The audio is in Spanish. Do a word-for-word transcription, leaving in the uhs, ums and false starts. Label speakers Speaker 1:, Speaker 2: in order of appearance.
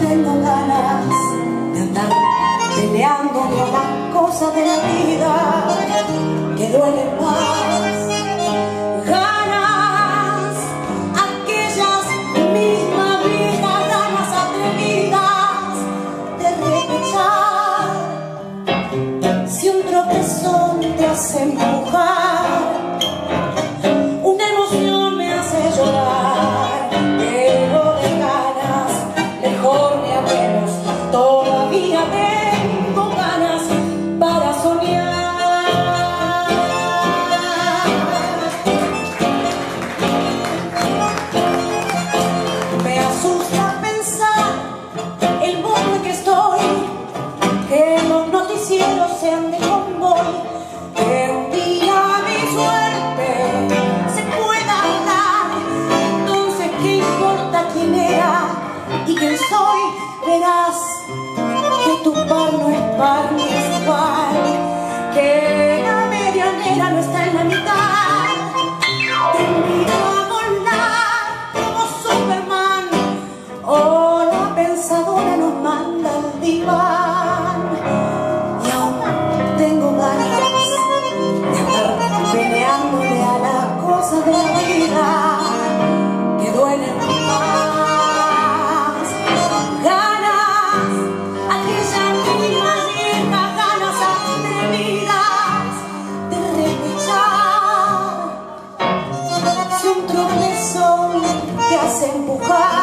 Speaker 1: tengo ganas de andar peleando con las cosas de la vida que duelen más. Ganas, aquellas mismas viejas ganas atrevidas de repechar. Si un tropezón te hace empujar, una emoción me hace llorar. Pero de ganas, mejor me hablemos. Todavía tengo ganas para soñar. Me asusta pensar el mundo en que estoy, que los noticieros sean de convoy, que un día mi suerte se pueda dar. Entonces, ¿qué importa quién era y quién soy? Verás que tu par no es par ni es igual, que la medianera no está en la mitad. Te invito a volar como Superman, o la pensadora nos manda al diván. Y aún tengo ganas de andar peleándole a las cosas de la vida que duelen más. Ganas, aquellas mismas viejas ganas atrevidas de repechar. Si un tropezón te hace empujar,